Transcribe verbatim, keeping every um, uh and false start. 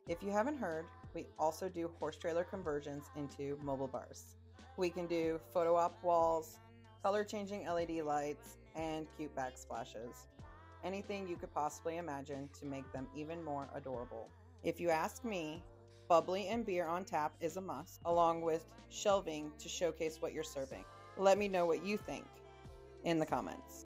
If you haven't heard, we also do horse trailer conversions into mobile bars. We can do photo op walls, color changing L E D lights, and cute backsplashes. Anything you could possibly imagine to make them even more adorable. If you ask me, bubbly and beer on tap is a must, along with shelving to showcase what you're serving. Let me know what you think in the comments.